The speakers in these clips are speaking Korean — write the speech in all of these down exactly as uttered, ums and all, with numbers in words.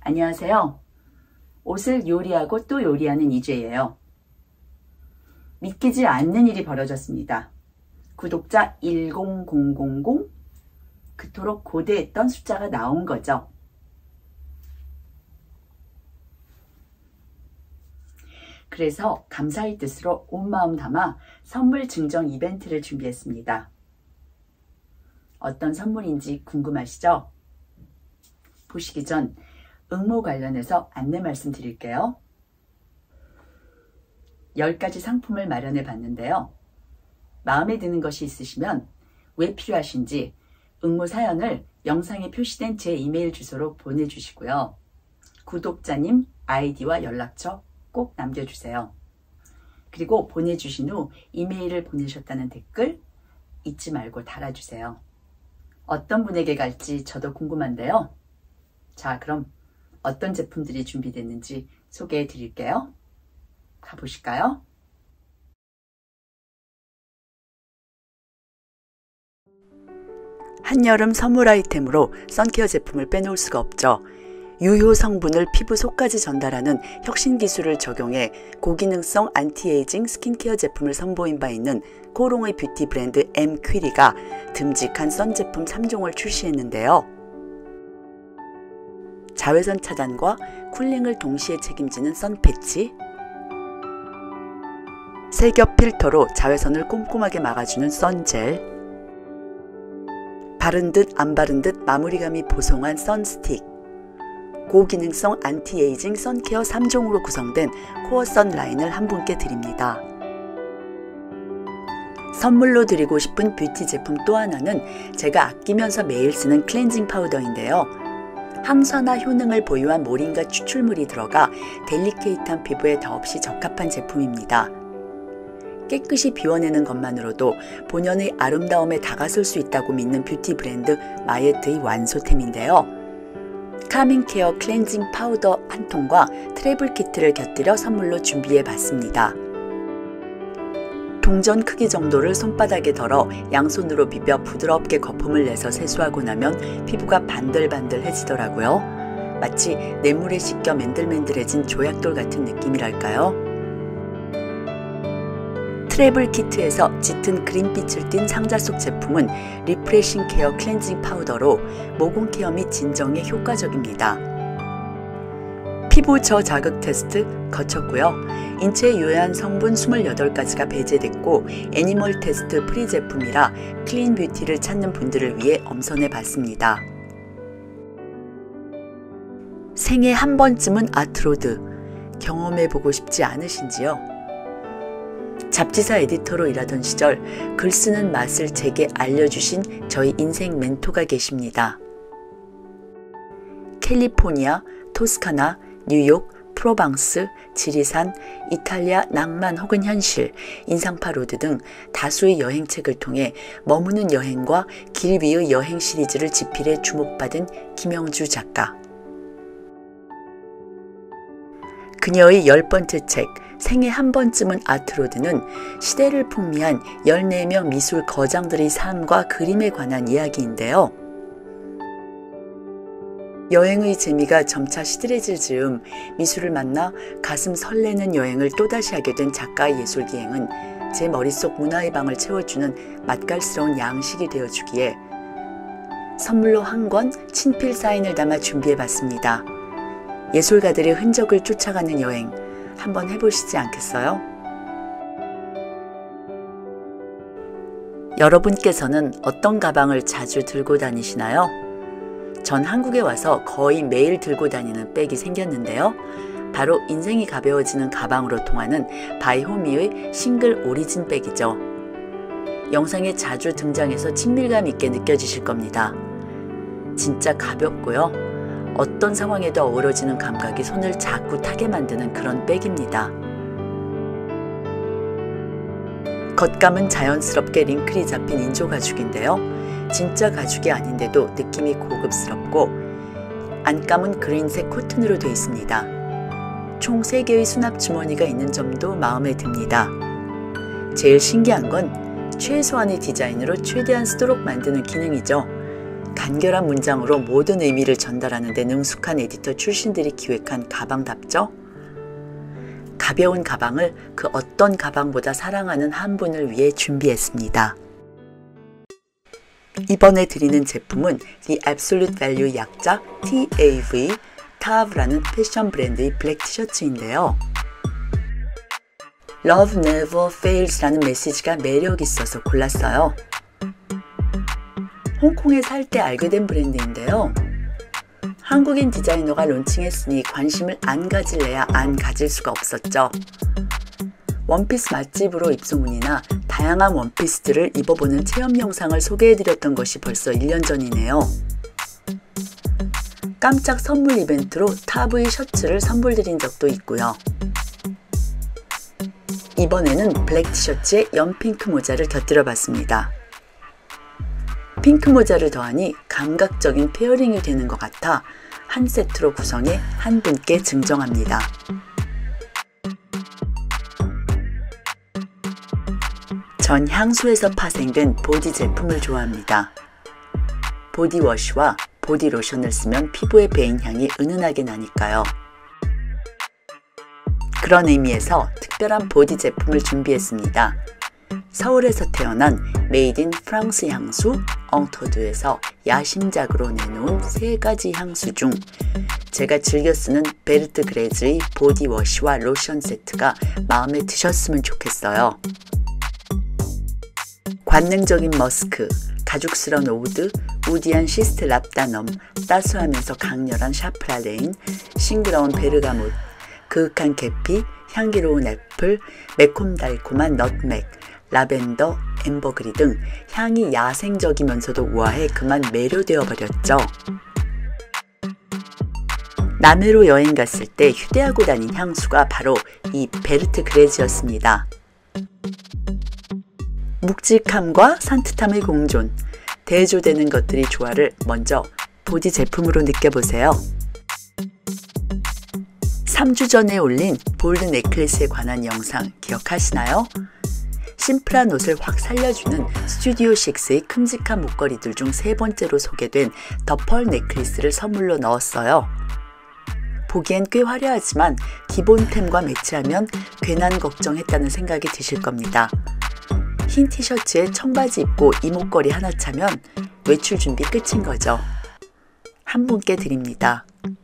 안녕하세요. 옷을 요리하고 또 요리하는 이주예요. 믿기지 않는 일이 벌어졌습니다. 구독자 일공공공공, 그토록 고대했던 숫자가 나온 거죠. 그래서 감사의 뜻으로 온 마음 담아 선물 증정 이벤트를 준비했습니다. 어떤 선물인지 궁금하시죠? 보시기 전 응모 관련해서 안내 말씀드릴게요. 열 가지 상품을 마련해 봤는데요. 마음에 드는 것이 있으시면 왜 필요하신지 응모 사연을 영상에 표시된 제 이메일 주소로 보내주시고요. 구독자님 아이디와 연락처 꼭 남겨주세요. 그리고 보내주신 후 이메일을 보내셨다는 댓글 잊지 말고 달아주세요. 어떤 분에게 갈지 저도 궁금한데요. 자, 그럼 어떤 제품들이 준비됐는지 소개해 드릴게요. 가보실까요? 한여름 선물 아이템으로 선케어 제품을 빼놓을 수가 없죠. 유효 성분을 피부 속까지 전달하는 혁신 기술을 적용해 고기능성 안티에이징 스킨케어 제품을 선보인 바 있는 코롱의 뷰티 브랜드 엠퀴리가 듬직한 선 제품 삼 종을 출시했는데요. 자외선 차단과 쿨링을 동시에 책임지는 선 패치, 세겹 필터로 자외선을 꼼꼼하게 막아주는 선젤, 바른 듯 안 바른 듯 마무리감이 보송한 선스틱, 고기능성 안티에이징 선케어 삼 종으로 구성된 코어 선 라인을 한 분께 드립니다. 선물로 드리고 싶은 뷰티 제품 또 하나는 제가 아끼면서 매일 쓰는 클렌징 파우더인데요. 항산화 효능을 보유한 모링가 추출물이 들어가 델리케이트한 피부에 더없이 적합한 제품입니다. 깨끗이 비워내는 것만으로도 본연의 아름다움에 다가설 수 있다고 믿는 뷰티 브랜드 마예트의 완소템인데요. 카밍 케어 클렌징 파우더 한 통과 트래블 키트를 곁들여 선물로 준비해봤습니다. 동전 크기 정도를 손바닥에 덜어 양손으로 비벼 부드럽게 거품을 내서 세수하고 나면 피부가 반들반들해지더라고요. 마치 냇물에 씻겨 맨들맨들해진 조약돌 같은 느낌이랄까요? 트래블 키트에서 짙은 그린빛을 띤 상자 속 제품은 리프레싱 케어 클렌징 파우더로 모공 케어 및 진정에 효과적입니다. 피부 저자극 테스트 거쳤고요. 인체에 유해한 성분 이십팔 가지가 배제됐고 애니멀 테스트 프리 제품이라 클린 뷰티를 찾는 분들을 위해 엄선해 봤습니다. 생애 한 번쯤은 아트로드 경험해보고 싶지 않으신지요? 잡지사 에디터로 일하던 시절 글 쓰는 맛을 제게 알려주신 저희 인생 멘토가 계십니다. 캘리포니아, 토스카나, 뉴욕, 프로방스, 지리산, 이탈리아 낭만 혹은 현실, 인상파 로드 등 다수의 여행책을 통해 머무는 여행과 길 위의 여행 시리즈를 집필해 주목받은 김영주 작가. 그녀의 열 번째 책 생애 한 번쯤은 아트로드는 시대를 풍미한 열네 명 미술 거장들의 삶과 그림에 관한 이야기인데요. 여행의 재미가 점차 시들해질 즈음 미술을 만나 가슴 설레는 여행을 또다시 하게 된 작가의 예술기행은 제 머릿속 문화의 방을 채워주는 맛깔스러운 양식이 되어주기에 선물로 한 권 친필 사인을 담아 준비해봤습니다. 예술가들의 흔적을 쫓아가는 여행 한번 해보시지 않겠어요? 여러분께서는 어떤 가방을 자주 들고 다니시나요? 전 한국에 와서 거의 매일 들고 다니는 백이 생겼는데요. 바로 인생이 가벼워지는 가방으로 통하는 바이호미의 싱글 오리진 백이죠. 영상에 자주 등장해서 친밀감 있게 느껴지실 겁니다. 진짜 가볍고요. 어떤 상황에도 어우러지는 감각이 손을 자꾸 타게 만드는 그런 백입니다. 겉감은 자연스럽게 링클이 잡힌 인조 가죽인데요. 진짜 가죽이 아닌데도 느낌이 고급스럽고 안감은 그린색 코튼으로 되어 있습니다. 총 세 개의 수납 주머니가 있는 점도 마음에 듭니다. 제일 신기한 건 최소한의 디자인으로 최대한 쓰도록 만드는 기능이죠. 간결한 문장으로 모든 의미를 전달하는 데 능숙한 에디터 출신들이 기획한 가방답죠? 가벼운 가방을 그 어떤 가방보다 사랑하는 한 분을 위해 준비했습니다. 이번에 드리는 제품은 The Absolute Value 약자 티 에이 브이, 타브라는 패션 브랜드의 블랙 티셔츠인데요. Love never fails라는 메시지가 매력 있어서 골랐어요. 홍콩에 살 때 알게 된 브랜드인데요. 한국인 디자이너가 론칭했으니 관심을 안 가질래야 안 가질 수가 없었죠. 원피스 맛집으로 입소문이나 다양한 원피스들을 입어보는 체험 영상을 소개해드렸던 것이 벌써 일 년 전이네요. 깜짝 선물 이벤트로 타브의 셔츠를 선물드린 적도 있고요. 이번에는 블랙 티셔츠에 연핑크 모자를 곁들여 봤습니다. 핑크 모자를 더하니 감각적인 페어링이 되는 것 같아 한 세트로 구성해 한 분께 증정합니다. 전 향수에서 파생된 보디 제품을 좋아합니다. 보디워시와 보디로션을 쓰면 피부의 배인 향이 은은하게 나니까요. 그런 의미에서 특별한 보디 제품을 준비했습니다. 서울에서 태어난 메이드 인 프랑스 향수 엉토드에서 야심작으로 내놓은 세 가지 향수 중 제가 즐겨 쓰는 베르트 그레즈의 보디워시와 로션 세트가 마음에 드셨으면 좋겠어요. 관능적인 머스크, 가죽스러운 오드, 우디한 시스트 랍다넘, 따스하면서 강렬한 샤프라레인, 싱그러운 베르가못, 그윽한 계피, 향기로운 애플, 매콤달콤한 넛맥, 라벤더, 엠버그리 등 향이 야생적이면서도 우아해 그만 매료되어 버렸죠. 남해로 여행 갔을 때 휴대하고 다닌 향수가 바로 이 베르트 그레즈였습니다. 묵직함과 산뜻함의 공존, 대조되는 것들이 조화를 먼저 보디 제품으로 느껴보세요. 삼 주 전에 올린 볼드 넥클래스에 관한 영상 기억하시나요? 심플한 옷을 확 살려주는 스튜디오 식스의 큼직한 목걸이들 중 세 번째로 소개된 더 펄 넥클리스를 선물로 넣었어요. 보기엔 꽤 화려하지만 기본템과 매치하면 괜한 걱정했다는 생각이 드실 겁니다. 흰 티셔츠에 청바지 입고 이 목걸이 하나 차면 외출 준비 끝인 거죠. 한 분께 드립니다.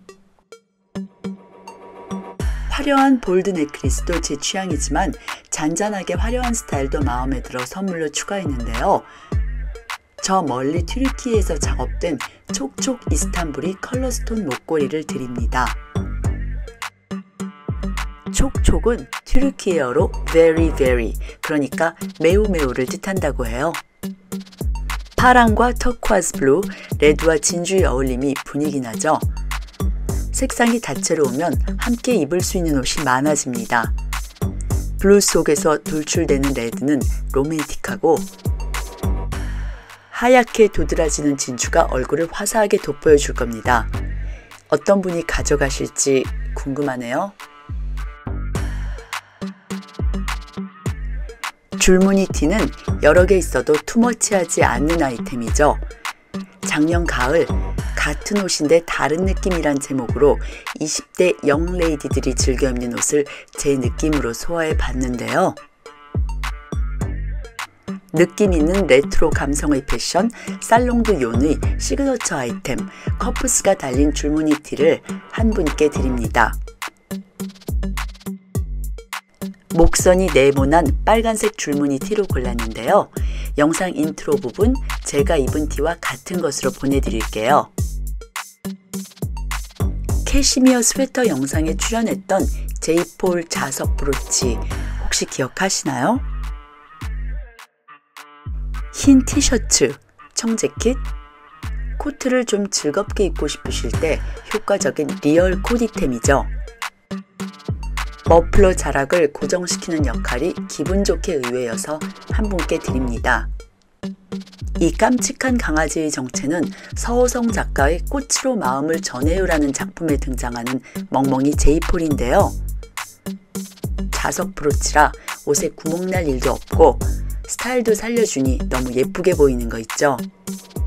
화려한 볼드 넥클리스도 제 취향이지만 잔잔하게 화려한 스타일도 마음에 들어 선물로 추가했는데요. 저 멀리 튀르키예에서 작업된 촉촉 이스탄불이 컬러스톤 목걸이를 드립니다. 촉촉은 튀르키예어로 very very, 그러니까 매우 매우를 뜻한다고 해요. 파랑과 터쿠아즈 블루, 레드와 진주의 어울림이 분위기 나죠. 색상이 다채로 오면 함께 입을 수 있는 옷이 많아집니다. 블루 속에서 돌출되는 레드는 로맨틱하고 하얗게 도드라지는 진주가 얼굴을 화사하게 돋보여 줄 겁니다. 어떤 분이 가져가실지 궁금하네요. 줄무늬 티는 여러 개 있어도 투머치하지 않는 아이템이죠. 작년 가을 같은 옷인데 다른 느낌이란 제목으로 이십 대 영레이디들이 즐겨 입는 옷을 제 느낌으로 소화해 봤는데요. 느낌 있는 레트로 감성의 패션 살롱드 요의 시그너처 아이템 커프스가 달린 줄무늬 티를 한 분께 드립니다. 목선이 네모난 빨간색 줄무늬 티로 골랐는데요. 영상 인트로 부분 제가 입은 티와 같은 것으로 보내드릴게요. 캐시미어 스웨터 영상에 출연했던 제이폴 자석 브로치 혹시 기억하시나요? 흰 티셔츠, 청재킷, 코트를 좀 즐겁게 입고 싶으실 때 효과적인 리얼 코디템이죠. 머플러 자락을 고정시키는 역할이 기분 좋게 의외여서 한 분께 드립니다. 이 깜찍한 강아지의 정체는 서호성 작가의 꽃으로 마음을 전해요라는 작품에 등장하는 멍멍이 제이폴인데요. 자석 브로치라 옷에 구멍 날 일도 없고 스타일도 살려주니 너무 예쁘게 보이는 거 있죠?